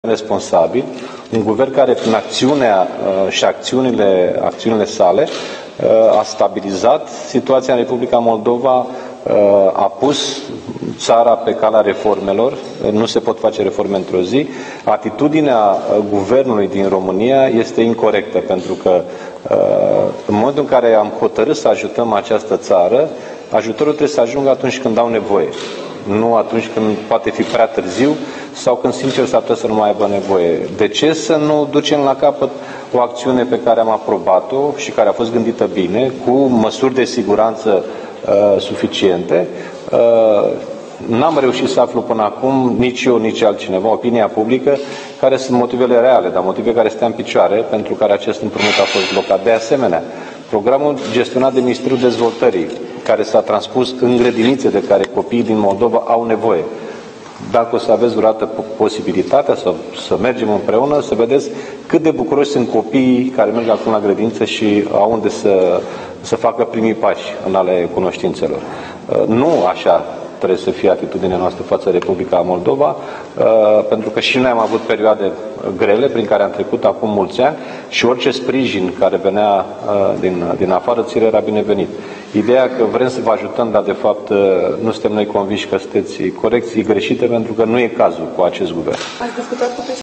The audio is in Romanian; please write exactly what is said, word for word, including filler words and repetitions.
responsabil, un guvern care prin acțiunea uh, și acțiunile, acțiunile sale uh, a stabilizat situația în Republica Moldova, uh, a pus țara pe calea reformelor, nu se pot face reforme într-o zi. Atitudinea uh, guvernului din România este incorectă, pentru că uh, în momentul în care am hotărât să ajutăm această țară, ajutorul trebuie să ajungă atunci când au nevoie, nu atunci când poate fi prea târziu sau când sincer s-ar putea să nu mai aibă nevoie. De ce să nu ducem la capăt o acțiune pe care am aprobat-o și care a fost gândită bine, cu măsuri de siguranță uh, suficiente? Uh, N-am reușit să aflu până acum, nici eu, nici altcineva, opinia publică, care sunt motivele reale, dar motive care stea în picioare, pentru care acest împrumut a fost blocat. De asemenea, programul gestionat de Ministerul Dezvoltării, care s-a transpus în grădinițe de care copiii din Moldova au nevoie. Dacă o să aveți vreodată posibilitatea să, să mergem împreună, să vedeți cât de bucuroși sunt copiii care merg acum la grădiniță și au unde să, să facă primii pași în ale cunoștințelor. Nu așa trebuie să fie atitudinea noastră față de Republica Moldova, pentru că și noi am avut perioade grele prin care am trecut acum mulți ani și orice sprijin care venea din, din afară ți era binevenit. Ideea că vrem să vă ajutăm, dar de fapt nu suntem noi convinși că sunteți corecții greșite, pentru că nu e cazul cu acest guvern. Ați discutat cu